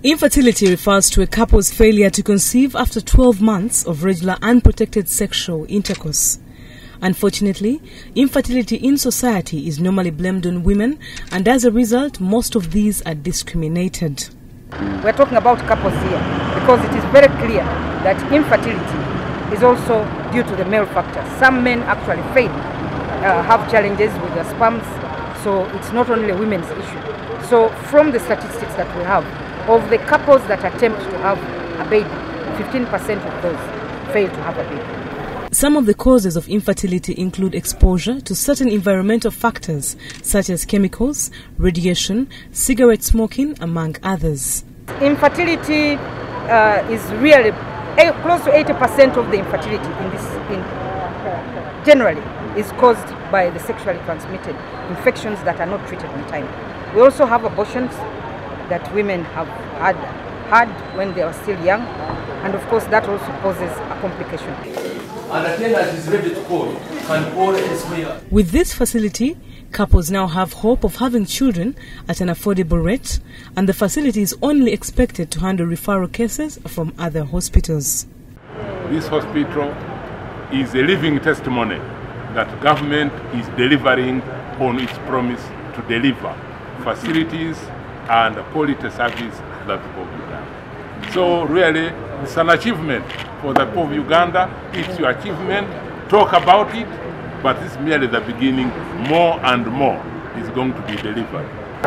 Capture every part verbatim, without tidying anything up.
Infertility refers to a couple's failure to conceive after twelve months of regular unprotected sexual intercourse. Unfortunately, infertility in society is normally blamed on women, and as a result, most of these are discriminated. We're talking about couples here because it is very clear that infertility is also due to the male factor. Some men actually fail, uh, have challenges with their sperms, so it's not only a women's issue. So from the statistics that we have, of the couples that attempt to have a baby, fifteen percent of those fail to have a baby. Some of the causes of infertility include exposure to certain environmental factors such as chemicals, radiation, cigarette smoking, among others. Infertility uh, is really uh, close to eighty percent of the infertility in this in, generally is caused by the sexually transmitted infections that are not treated in time. We also have abortions that women have had, had when they were still young, and of course that also poses a complication. And attendant is ready to call. Can call elsewhere. With this facility, couples now have hope of having children at an affordable rate, and the facility is only expected to handle referral cases from other hospitals. This hospital is a living testimony that government is delivering on its promise to deliver facilities and quality service to the people of Uganda. So really, it's an achievement for the people of Uganda. It's your achievement. Talk about it, but it's merely the beginning. More and more is going to be delivered.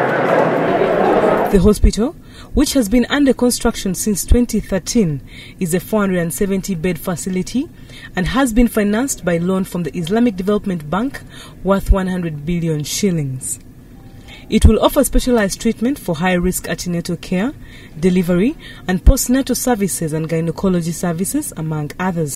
The hospital, which has been under construction since twenty thirteen, is a four hundred seventy bed facility and has been financed by loan from the Islamic Development Bank worth one hundred billion shillings. It will offer specialized treatment for high-risk antenatal care, delivery, and postnatal services and gynecology services, among others.